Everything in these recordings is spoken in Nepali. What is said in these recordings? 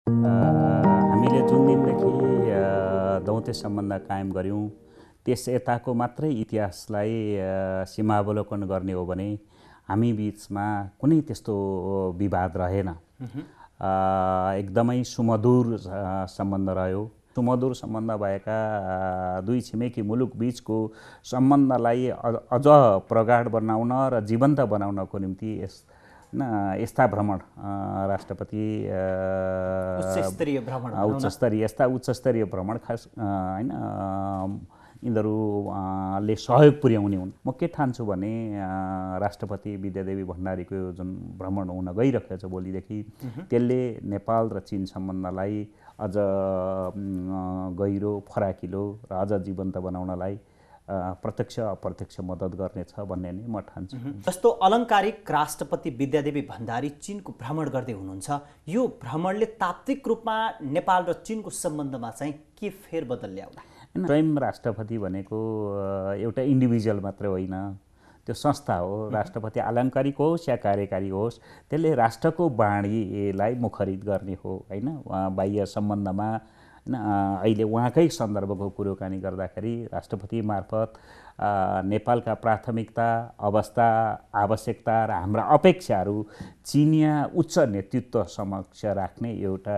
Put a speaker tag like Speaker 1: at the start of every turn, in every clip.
Speaker 1: हामीले जुन दिनदेखि दौत्य सम्बन्ध कायम गऱ्यौँ त्यस यताको मात्रै इतिहासलाई सीमावलोकन गर्ने हो भने हामी बिचमा कुनै त्यस्तो विवाद रहेन। एकदमै सुमधुर सम्बन्ध रह्यो। सुमधुर सम्बन्ध भएका दुई छिमेकी मुलुक बिचको सम्बन्धलाई अझ प्रगाढ बनाउन र जीवन्त बनाउनको निम्ति यस्ता भ्रमण राष्ट्रपति उच्चस्तरीय भ्रमण खास हैन यिनीहरूले सहयोग पुर्याउने हुन्। म के ठान्छु भने राष्ट्रपति विद्यादेवी भण्डारीको जुन भ्रमण हुन गइरहेको छ भोलिदेखि त्यसले नेपाल र चीन सम्बन्धलाई अझ गहिरो फराकिलो र अझ जीवन्त बनाउनलाई प्रत्यक्ष अप्रत्यक्ष मद्दत गर्नेछ भन्ने नै म ठान्छु।
Speaker 2: जस्तो अलङ्कारिक राष्ट्रपति विद्यादेवी भण्डारी चीनको भ्रमण गर्दै हुनुहुन्छ, यो भ्रमणले तात्विक रूपमा नेपाल र चीनको सम्बन्धमा चाहिँ के फेरबदल ल्याउला?
Speaker 1: स्वयं राष्ट्रपति भनेको एउटा इन्डिभिजुअल मात्रै होइन, त्यो संस्था हो। राष्ट्रपति अलङ्कारिक होस् या कार्यकारी होस्, त्यसले राष्ट्रको बाणीलाई मुखरित गर्ने हो हैन। बाह्य सम्बन्धमा अहिले उहाँकै सन्दर्भको कुराकानी गर्दाखेरि राष्ट्रपति मार्फत नेपालका प्राथमिकता, अवस्था, आवश्यकता र हाम्रा अपेक्षाहरू चिनिया उच्च नेतृत्व समक्ष राख्ने एउटा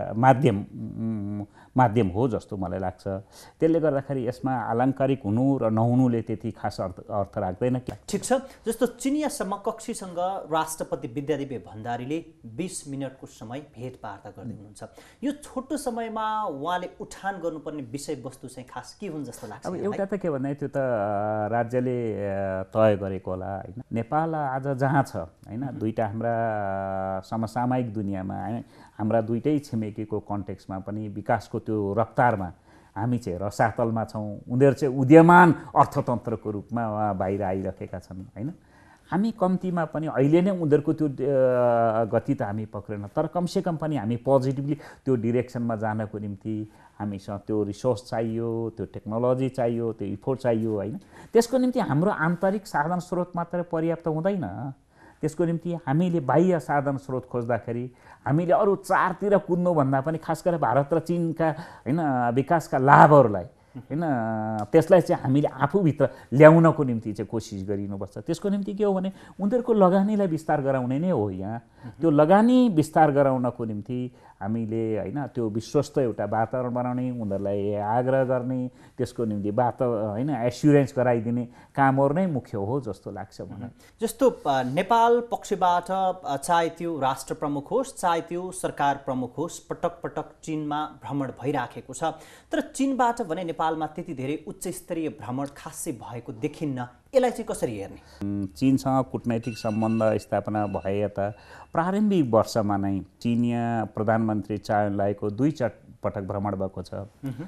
Speaker 1: माध्यम हो जस्तो मलाई लाग्छ। त्यसले गर्दाखेरि यसमा अलङ्कारिक हुनु र नहुनुले त्यति खास अर्थ राख्दैन।
Speaker 2: ठिक छ, जस्तो चिनिया समकक्षीसँग राष्ट्रपति विद्यादेवी भण्डारीले 20 मिनटको समय भेटवार्ता गर्दै हुनुहुन्छ। यो छोटो समयमा उहाँले उठान गर्नुपर्ने विषयवस्तु चाहिँ खास के हुन् जस्तो लाग्छ?
Speaker 1: अब एउटा त के भन्दा त्यो त राज्यले तय गरेको होला हैन। नेपाल आज जहाँ छ हैन, दुईटा हाम्रा समसामयिक दुनियाँमा हाम्रा दुईटै छिमेकीको कन्टेक्स्टमा पनि विकासको त्यो रफ्तारमा हामी चाहिँ रसातलमा छौँ। उनीहरू चाहिँ उदयमान अर्थतन्त्रको रूपमा बाहिर आइरहेका छन् हैन। हामी कम्तीमा पनि अहिले नै उनीहरूको त्यो गति त हामी पक्रेन, तर कमसेकम पनि हामी पोजिटिभली त्यो डिरेक्सनमा जानको निम्ति हामीसँग त्यो रिसोर्स चाहियो, त्यो टेक्नोलोजी चाहियो, त्यो इफोर्ट चाहियो हैन। त्यसको निम्ति हाम्रो आन्तरिक साधन स्रोत मात्र पर्याप्त हुँदैन। त्यसको निम्ति हामीले बाह्य साधन स्रोत खोज्दाखेरि हामीले अरू चारतिर कुद्नुभन्दा पनि खास गरेर भारत र चीनका हैन विकासका लाभहरूलाई हैन त्यसलाई चाहिँ हामीले आफूभित्र ल्याउनको निम्ति चाहिँ कोसिस गरिनुपर्छ। त्यसको निम्ति के हो भने उनीहरूको लगानीलाई विस्तार गराउने नै हो। यहाँ त्यो लगानी विस्तार गराउनको निम्ति हामीले हैन त्यो विश्वस्त एउटा वातावरण बनाउने, उनीहरूलाई आग्रह गर्ने, त्यसको निम्ति हैन एस्युरेन्स गराइदिने कामहरू नै मुख्य हो जस्तो लाग्छ मलाई।
Speaker 2: जस्तो नेपाल पक्षबाट चाहे त्यो राष्ट्र प्रमुख होस् चाहे त्यो सरकार प्रमुख होस्, पटक पटक चीनमा भ्रमण भइराखेको छ, तर चीनबाट भने नेपालमा त्यति धेरै उच्च स्तरीय भ्रमण खासै भएको देखिन्न। यसलाई चाहिँ कसरी हेर्ने?
Speaker 1: चीनसँग कूटनैतिक सम्बन्ध स्थापना भए यता प्रारम्भिक वर्षमा नै चिनिया प्रधानमन्त्री चाय लाईको 2 पटक भ्रमण भएको छ।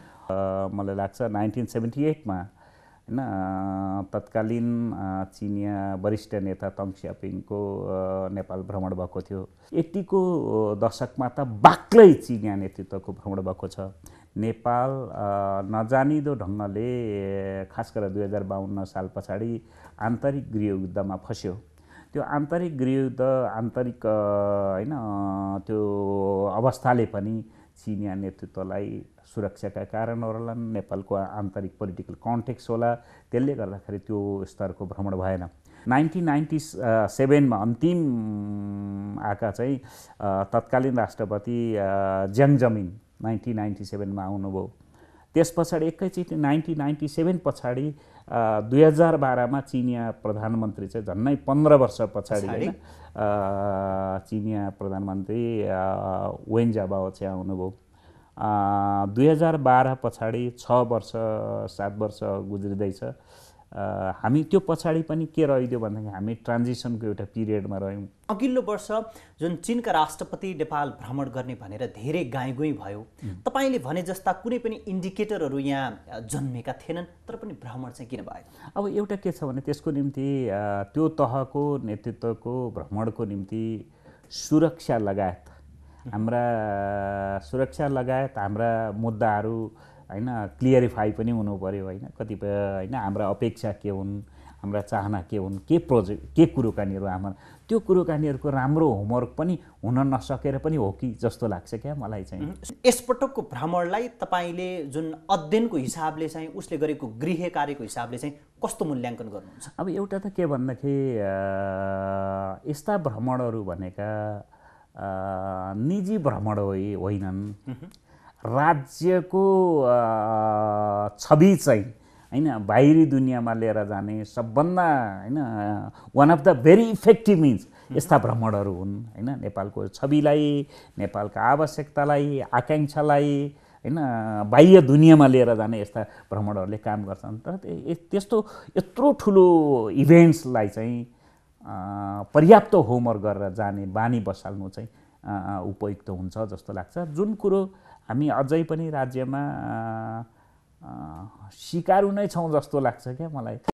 Speaker 1: मलाई लाग्छ 1978 मा हैन तत्कालीन चिनिया वरिष्ठ नेता तङ सियापिङको नेपाल भ्रमण भएको थियो। 80 को दशकमा त बाक्लै चिनिया नेतृत्वको भ्रमण भएको छ। नेपाल नजानिदो ढङ्गले खास गरेर 2052 साल पछाडि आन्तरिक गृहयुद्धमा फस्यो। त्यो आन्तरिक गृहयुद्ध आन्तरिक हैन त्यो अवस्थाले पनि चिनिया नेतृत्वलाई सुरक्षाका कारण होला, नेपालको आन्तरिक पोलिटिकल कन्टेक्स्ट होला, त्यसले गर्दाखेरि त्यो स्तरको भ्रमण भएन। 1997 मा अन्तिम आका चाहिँ तत्कालीन राष्ट्रपति ज्याङ जमिन 1997 मा आउनुभयो। त्यस पछाडि एकैचोटि 1997 पछाडि 2012 मा चिनिया प्रधानमन्त्री चाहिँ झन्नै 15 वर्ष पछाडि हैन चिनिया प्रधानमन्त्री वेन जियाबाओ चाहिँ आउनुभयो। 2012 पछाडि 6 वर्ष 7 वर्ष गुज्रिँदैछ। हामी त्यो पछाडि पनि के रहिदियो भन्दाखेरि हामी ट्रान्जिसनको एउटा पिरियडमा रह्यौँ।
Speaker 2: अघिल्लो वर्ष जुन चीनका राष्ट्रपति नेपाल भ्रमण गर्ने भनेर धेरै गाईगुई भयो, तपाईले भने जस्ता कुनै पनि इन्डिकेटरहरू यहाँ जन्मेका थिएनन्, तर पनि भ्रमण चाहिँ किन भयो?
Speaker 1: अब एउटा के छ भने त्यसको निम्ति त्यो तहको नेतृत्वको भ्रमणको निम्ति सुरक्षा लगायत हाम्रा मुद्दाहरू हैन क्लियरिफाई पनि हुनु पर्यो हैन। कतिपय हैन हाम्रा अपेक्षा के हुन्, हाम्रा चाहना के हुन्, के प्रोजेक्ट, के कुरोकानीहरू हाम्रो, त्यो कुरोकानीहरूको राम्रो होमवर्क पनि हुन नसकेर पनि हो कि जस्तो लाग्छ क्या मलाई चाहिँ।
Speaker 2: यसपटकको भ्रमणलाई तपाईँले जुन अध्ययनको हिसाबले चाहिँ उसले गरेको गृह कार्यको हिसाबले चाहिँ कस्तो मूल्याङ्कन गर्नुहुन्छ?
Speaker 1: अब एउटा त के भन्दाखेरि यस्ता भ्रमणहरू भनेका निजी भ्रमण होइनन्, राज्यको छवि चाहिँ हैन बाहिरी दुनियाँमा लिएर जाने सबभन्दा हैन one of the very effective means यस्ता भ्रमणहरू हुन् हैन। नेपालको छविलाई, नेपालका आवश्यकतालाई, आकाङ्क्षालाई हैन बाह्य दुनियाँमा लिएर जाने यस्ता भ्रमणहरूले काम गर्छन्। तर त्यस्तो यत्रो ठुलो इभेन्ट्सलाई चाहिँ पर्याप्त होमवर्क गरेर जाने बानी बसाल्नु चाहिँ उपयुक्त हुन्छ जस्तो लाग्छ। जुन कुरो हामी अझै पनि राज्यमा सिकारु नै छौँ जस्तो लाग्छ क्या मलाई।